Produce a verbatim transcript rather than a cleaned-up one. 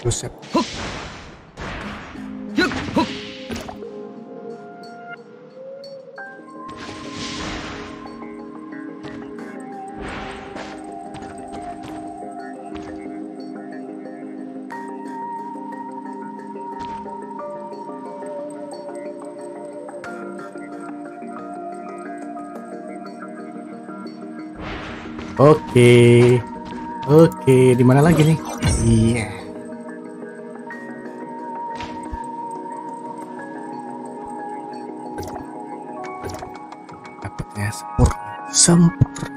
Buset. Oke, oke, di mana lagi nih? Iya. Dapatnya sempurna, sempurna.